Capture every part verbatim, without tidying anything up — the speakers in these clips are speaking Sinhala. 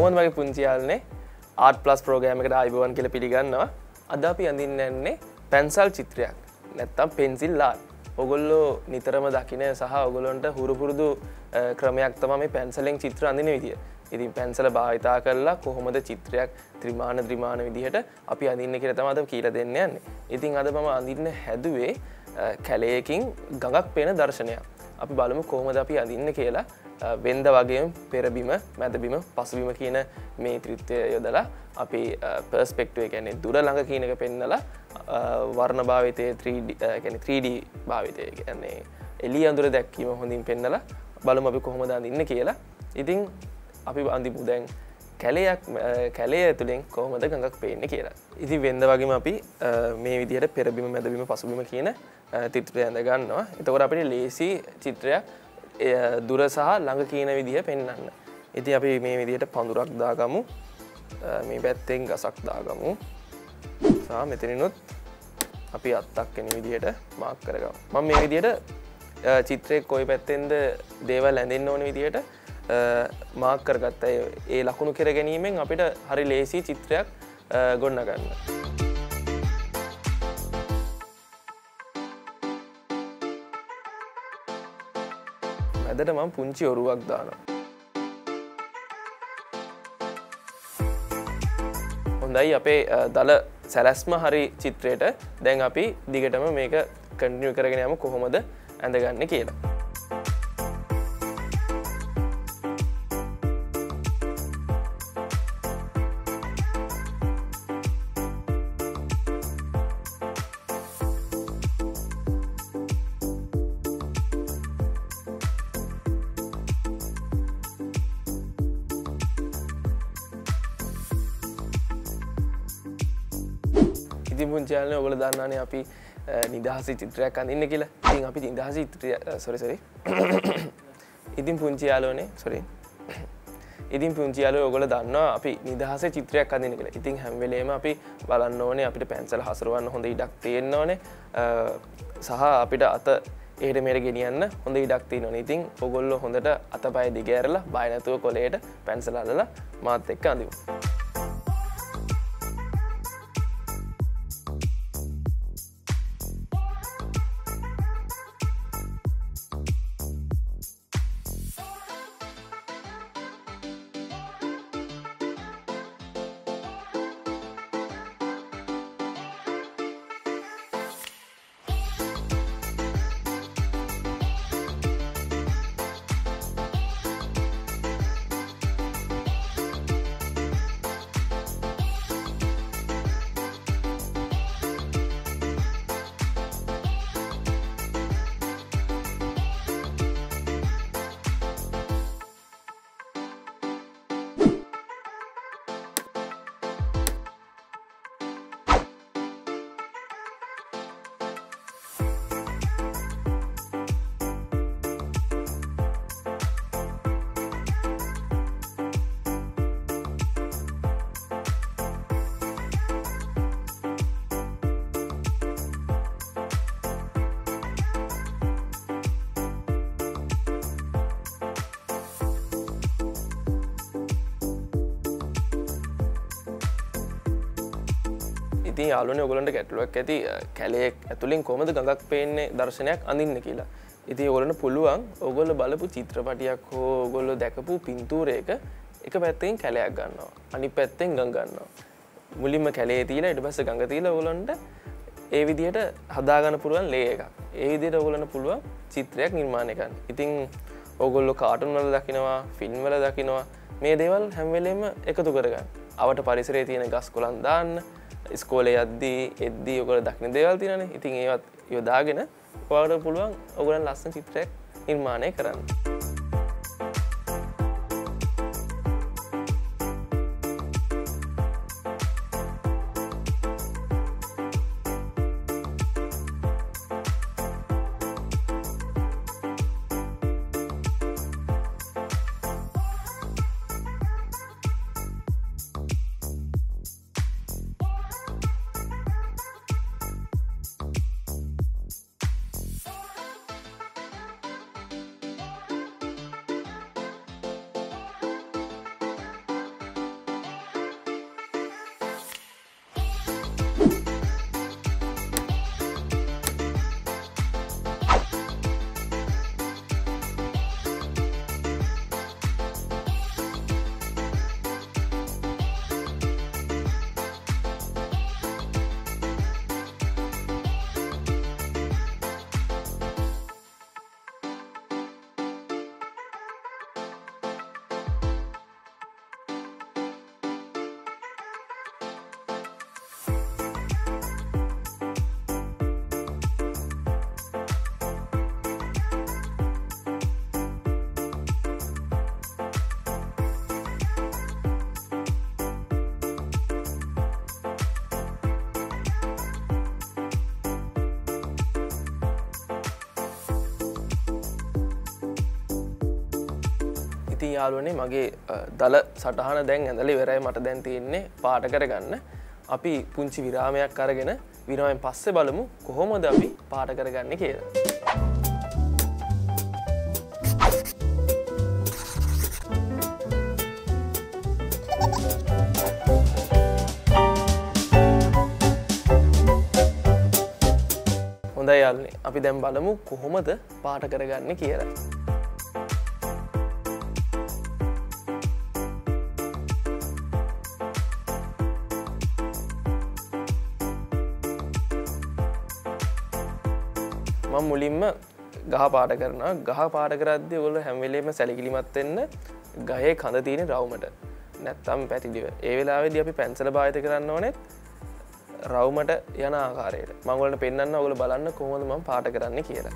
කොහොමද මගේ පුංචි යාළුවනේ ආර්ට් ප්ලස් ප්‍රෝග්‍රෑම් එකට ආයිබෝවන් කියලා පිළිගන්නවා. අද අපි අඳින්න යන්නේ පැන්සල් චිත්‍රයක්. නැත්තම් පෙන්සිල් ආර්ට්. ඔයගොල්ලෝ නිතරම දකින සහ ඔයගොල්ලන්ට හුරු පුරුදු ක්‍රමයක් තමයි මේ පැන්සලෙන් චිත්‍ර අඳින විදිය. ඉතින් පැන්සල භාවිතා කරලා කොහොමද චිත්‍රයක් ත්‍රිමාන ත්‍රිමාන විදිහට අපි අඳින්න කියලා තමයි අද කියලා දෙන්න යන්නේ. ඉතින් අද මම අඳින්න හැදුවේ කැලයකින් ගඟක් පේන දර්ශනයක්. අපි බලමු කොහොමද අපි අඳින්න කියලා. වෙන්ද වගේම පෙරබිම, මැදබිම, පසුබිම කියන මේ ත්‍රිත්වය යොදලා අපි පර්ස්පෙක්ටිව් එක කියන්නේ දුර ළඟ කියන එක පෙන්නලා වර්ණ භාවිතයේ three D කියන්නේ three D භාවිතය කියන්නේ එළිය අඳුර දැක්වීම හොඳින් පෙන්නලා බලමු අපි කොහොමද අඳින්න කියලා. ඉතින් අපි අඳිමු දැන් කැලයක් කැලය ඇතුලෙන් කොහොමද ගඟක් පේන්නේ කියලා. ඉතින් වෙන්ද වගේම අපි මේ විදිහට පෙරබිම, මැදබිම, පසුබිම කියන ත්‍රිත්වය අඳ ගන්නවා. එතකොට අපිට ලේසි චිත්‍රයක් දුර සහ ළඟ කියන විදිහ පෙන්වන්න. ඉතින් අපි මේ විදිහට පඳුරක් දාගමු. මේ පැත්තෙන් ගසක් දාගමු. සහ මෙතනිනුත් අපි අත්තක් වෙන විදිහට මාක් කරගමු. මම මේ විදිහට චිත්‍රයේ කොයි පැත්තෙන්ද දේවල් ඇඳෙන්න ඕන විදිහට මාක් කරගත්තා. ඒ ලකුණු කර ගැනීමෙන් අපිට හරි ලේසි චිත්‍රයක් ගොඩනගන්න. මැදට මම පුංචි ඔරුවක් දානවා. හොඳයි අපේ දල සැලැස්ම හරි චිත්‍රයට දැන් අපි දිගටම මේක කන්ටිනියු කරගෙන යමු කොහොමද ඇඳගන්නේ කියලා. ඉතින් පුංචි යාළුවනේ ඔයගොල්ලෝ දන්නවනේ අපි නිදහසේ චිත්‍රයක් අඳින්න කියලා. ඉතින් අපි නිදහසේ චිත්‍රය සෝරි සෝරි. ඉතින් පුංචි යාළුවනේ සෝරි. ඉතින් පුංචි යාළුවෝ ඔයගොල්ලෝ දන්නවා අපි නිදහසේ චිත්‍රයක් අඳින්න කියලා. ඉතින් හැම වෙලේම අපි බලන්න ඕනේ අපිට පැන්සල් හසුරවන්න හොඳ ඉඩක් තියෙන්න ඕනේ. සහ අපිට අත එහෙට මෙහෙට ගෙනියන්න හොඳ ඉඩක් තියෙන්න ඕනේ. ඉතින් ඔයගොල්ලෝ හොඳට අතපය දිග ඇරලා බය නැතුව කොලේට පැන්සල් අල්ලලා මාත් එක්ක අඳිමු. ඉතින් යාළුවනේ ඔයගොල්ලන්ට ගැටලුවක් ඇති කැලේ ඇතුලින් කොහොමද ගඟක් පේන්නේ දර්ශනයක් අඳින්න කියලා. ඉතින් ඔයගොල්ලන්ට පුළුවන් ඔයගොල්ලෝ බලපු චිත්‍රපටියක් හෝ ඔයගොල්ලෝ දැකපු පින්තූරයක එක පැත්තකින් කැලයක් ගන්නවා. අනිත් පැත්තෙන් ගඟ ගන්නවා. මුලින්ම කැලේ තියලා ඊට පස්සේ ගඟ තියලා ඔයගොල්ලන්ට ඒ විදිහට හදාගන්න පුළුවන් ලේ එකක්. ඒ විදිහට ඔයගොල්ලන්ට පුළුවන් චිත්‍රයක් නිර්මාණය කරන්න. ඉතින් ඔයගොල්ලෝ කාටුන් වල දකිනවා, ෆිල්ම් වල දකිනවා මේ දේවල් හැම වෙලෙම එකතු කරගන්න. අවට පරිසරයේ තියෙන ගස් කොළන් දාන්න. ඉස්කෝලේ යද්දී එද්දී ඔයගොල්ලෝ දකින්න දේවල් තියෙනනේ. ඉතින් ඒවත් යොදාගෙන ඔයාලට පුළුවන් ඔයගොල්ලන් ලස්සන චිත්‍රයක් නිර්මාණය කරන්න. ඉතින් යාළුවනේ මගේ දල සටහන දැන් ඇඳලා ඉවරයි මට දැන් තියෙන්නේ පාට කරගන්න. අපි පුංචි විරාමයක් අරගෙන විරාමයෙන් පස්සේ බලමු කොහොමද අපි පාට කරගන්නේ කියලා. හොඳයි යාළුවනේ අපි දැන් බලමු කොහොමද පාට කරගන්නේ කියලා. මම මුලින්ම ගහ පාට කරනවා. ගහ පාට කරද්දී ඔයගොල්ලෝ හැම වෙලේම සැලකිලිමත් වෙන්න ගහේ කඳ තියෙන රවුමට. නැත්තම් පැතිදිව. ඒ වෙලාවේදී අපි පැන්සල භාවිත කරන්න ඕනේ රවුමට යන ආකාරයට. මම ඔයගොල්ලන්ට පෙන්නන්න ඔයගොල්ලෝ බලන්න කොහොමද මම පාට කරන්නේ කියලා.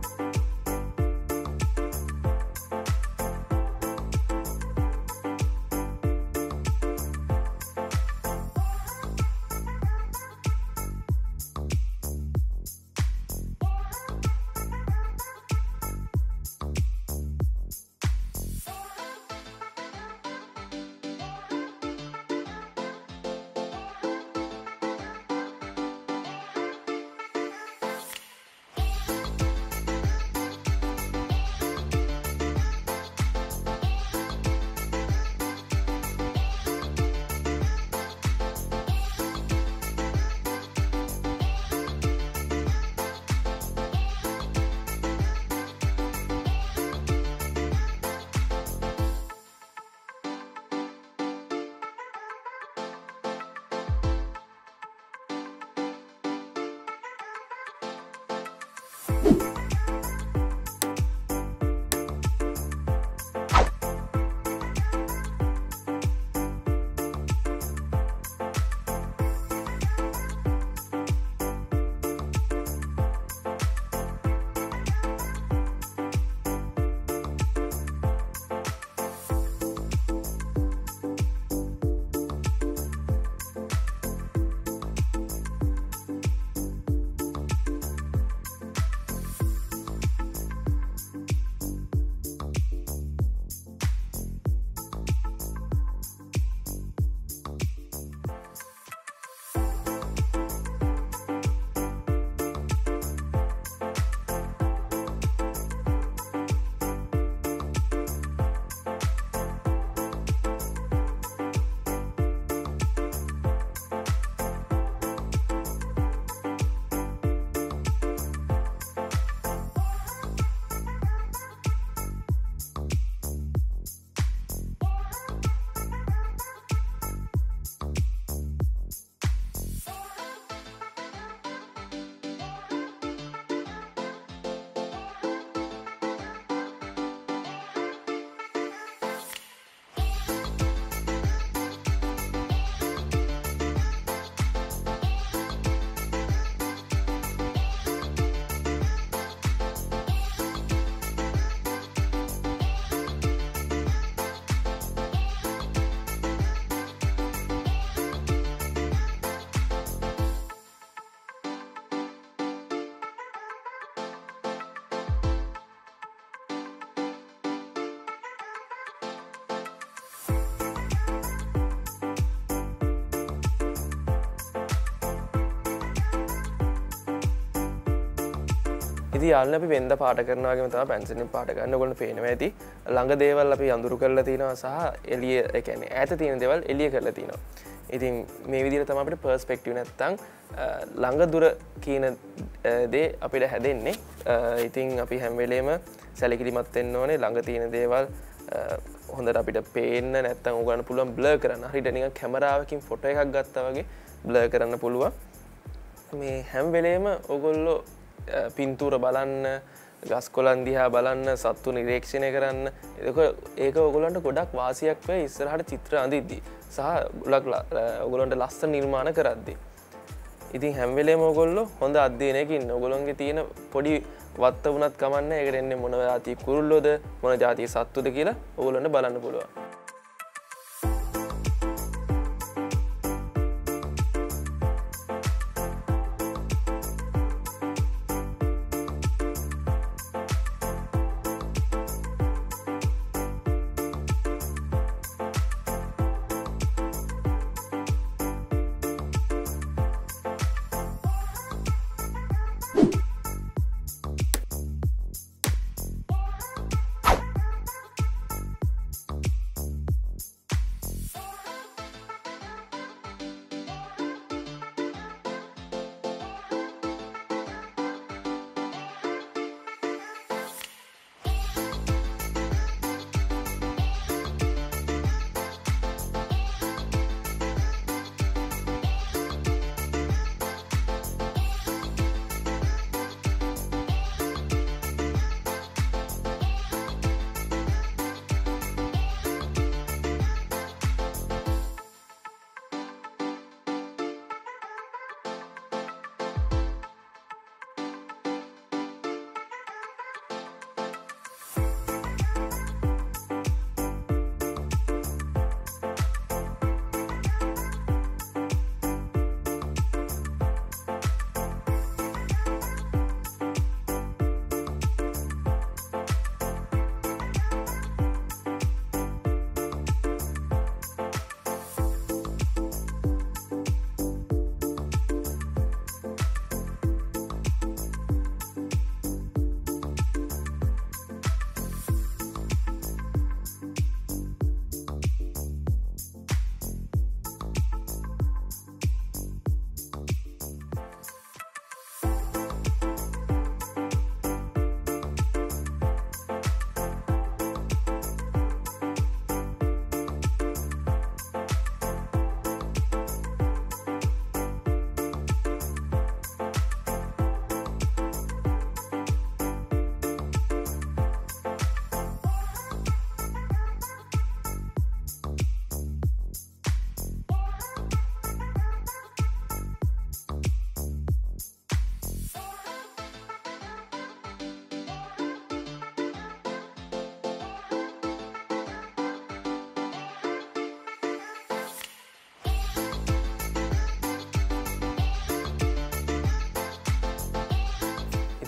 ඉතින් යාළුවනේ අපි වෙන්ද පාට කරනවා වගේම තමයි පැන්සලෙන් පාට ගන්න. ඔයගොල්ලෝ පේනවා ඇති. ළඟ දේවල් අපි අඳුරු කරලා තිනවා සහ එළිය ඒ කියන්නේ ඈත තියෙන දේවල් එළිය කරලා තිනවා. ඉතින් මේ විදිහට තමයි අපිට පර්ස්පෙක්ටිව් නැත්තම් ළඟ දුර කියන දේ අපිට හැදෙන්නේ. ඉතින් අපි හැම වෙලේම සැලකිලිමත් වෙන්න ඕනේ ළඟ තියෙන දේවල් හොඳට අපිට පේන්න නැත්තම් උගන්න පුළුවන් බ්ලර් කරන්න. හරියට නිකන් කැමරාවකින් ෆොටෝ එකක් ගත්තා වගේ බ්ලර් කරන්න පුළුවන්. මේ හැම වෙලේම ඔයගොල්ලෝ පින්තූර බලන්න, ගස් කොළන් දිහා බලන්න, සත්තු නිරීක්ෂණය කරන්න. ඒක ඒක ඔයගොල්ලන්ට ගොඩක් වාසියක් වෙයි ඉස්සරහට චිත්‍ර අඳිද්දී සහ ගොඩක් ඔයගොල්ලන්ට ලස්සන නිර්මාණ කරද්දී. ඉතින් හැම වෙලේම ඔයගොල්ලෝ හොඳ අධ්‍යයනයකින් ඉන්න. ඔයගොල්ලන්ගේ තියෙන පොඩි වත්ත වුණත් කමන්නේ. ඒකට එන්නේ මොන જાතිය කුරුල්ලෝද, මොන જાතිය සත්තුද කියලා ඔයගොල්ලන්ට බලන්න පුළුවන්.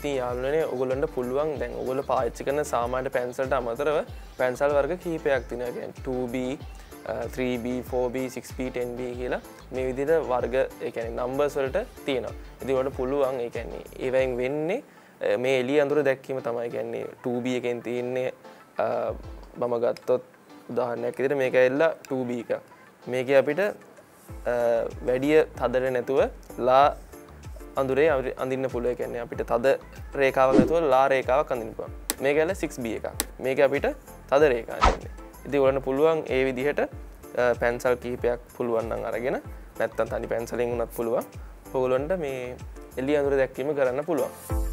ඉතින් යාළුවනේ ඔයගොල්ලන්ට පුළුවන් දැන් ඔයගොල්ලෝ පාවිච්චි කරන සාමාන්‍ය පැන්සල්ට අමතරව පැන්සල් වර්ග කිහිපයක් තියෙනවා. කියන්නේ two B, three B, four B, six B, ten B කියලා මේ විදිහට වර්ග ඒ කියන්නේ නම්බර්ස් වලට තියෙනවා. ඉතින් ඔයාලට පුළුවන් ඒ කියන්නේ ඒවෙන් වෙන්නේ මේ එළිය අඳුර දැක්වීම තමයි. කියන්නේ two B එකෙන් තියෙන්නේ මම ගත්තොත් උදාහරණයක් විදිහට මේක ඇවිල්ලා two B එක. මේකේ අපිට වැඩිය තදට නැතුව ලා අඳුරේ අඳින්න පුළුවන්. ඒ කියන්නේ අපිට තද රේඛාවක් නැතුව ලා රේඛාවක් අඳින්න පුළුවන්. මේක ඇවිල්ලා six B එකක්. මේක අපිට තද රේඛාවක් අඳින්න. ඉතින් ඔයාලට පුළුවන් ඒ විදිහට පැන්සල් කිහිපයක් පුළුවන් නම් අරගෙන නැත්තම් තනි පැන්සලෙන් උනත් පුළුවන්. ඔයගොල්ලන්ට මේ එළිය අඳුර දැක්වීම කරන්න පුළුවන්.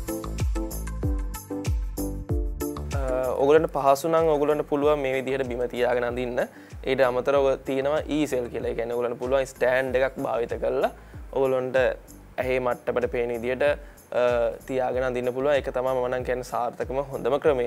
ඔයගොල්ලන්ට පහසු නම් ඔයගොල්ලන්ට පුළුවන් මේ විදිහට බිම තියාගෙන අඳින්න. ඊට අමතරව තියෙනවා E-cell කියලා. ඒ කියන්නේ ඔයගොල්ලන්ට පුළුවන් ස්ටෑන්ඩ් එකක් භාවිත කරලා ඔයගොල්ලන්ට ඇහි මට්ටමට පේන විදිහට තියාගෙන අඳින්න පුළුවන්. ඒක තමයි මම නම් කියන්නේ සාර්ථකම හොඳම ක්‍රමය.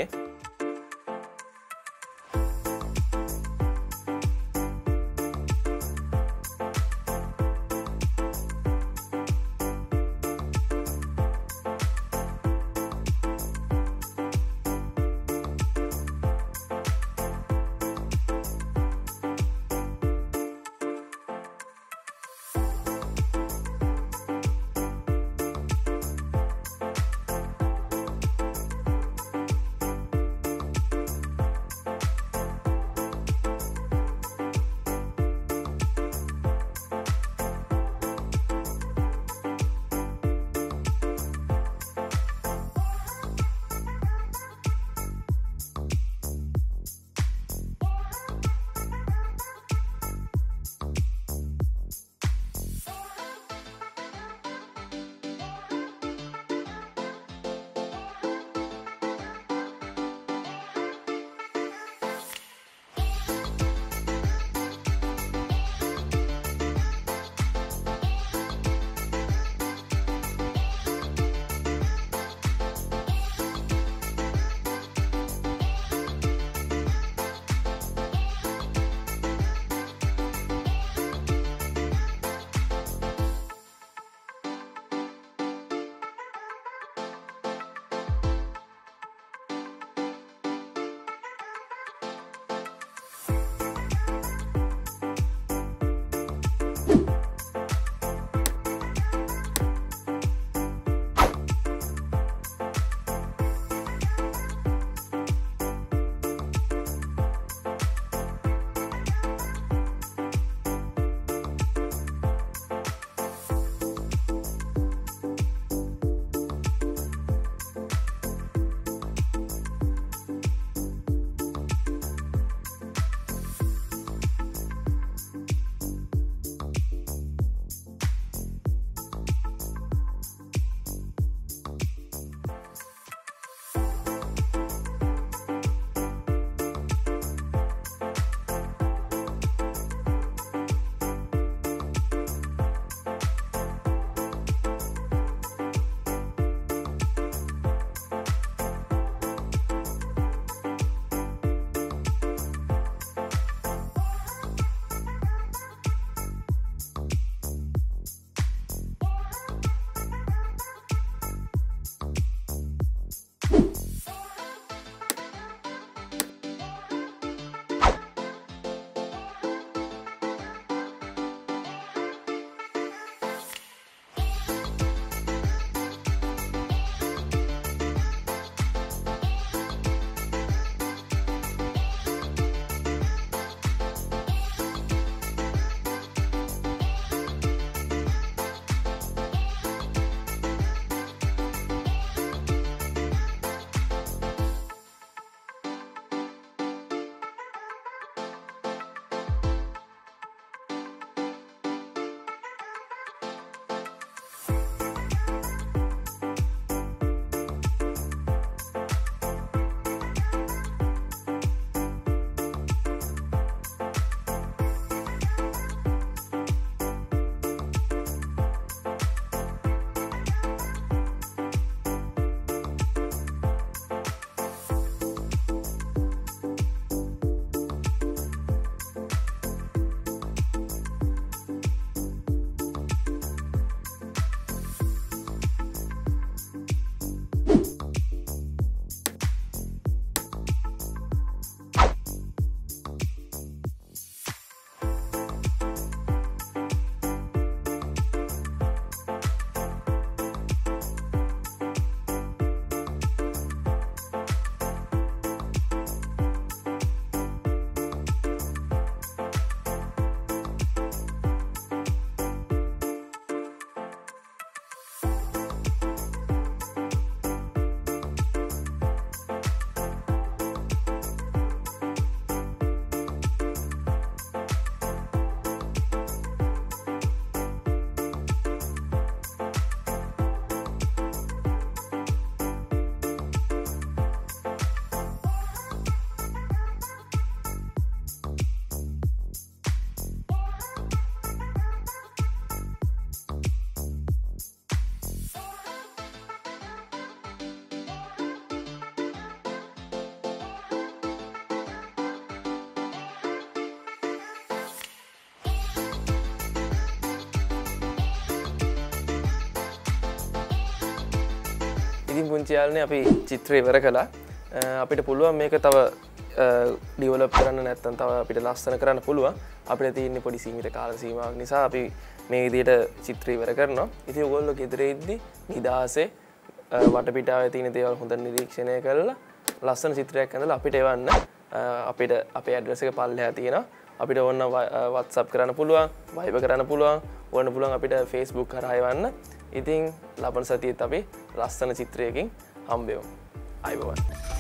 ඉතින් පුංචි යාළුවනේ අපි චිත්‍රය ඉවර කළා. අපිට පුළුවන් මේක තව ඩිවලොප් කරන්න නැත්නම් තව අපිට ලස්සන කරන්න පුළුවන්. අපිට තියෙන්නේ පොඩි සීමිත කාල සීමාවක් නිසා අපි මේ විදිහට චිත්‍රය ඉවර කරනවා. ඉතින් ඔයගොල්ලෝ ගෙදර ඉද්දි නිදාසේ වටපිටාවේ තියෙන දේවල් හොඳට නිරීක්ෂණය කරලා ලස්සන චිත්‍රයක් ඇඳලා අපිට එවන්න. අපිට අපේ ඇඩ්‍රස් එක පල්ලෙහා තියෙනවා. අපිට ඕන WhatsApp කරන්න පුළුවන්, Viber කරන්න පුළුවන්, ඕන පුළුවන් අපිට Facebook කරා එවන්න. ඉතින් ලබන සතියේත් අපි ලස්සන චිත්‍රයකින් හම්බෙමු. ආයුබෝවන්.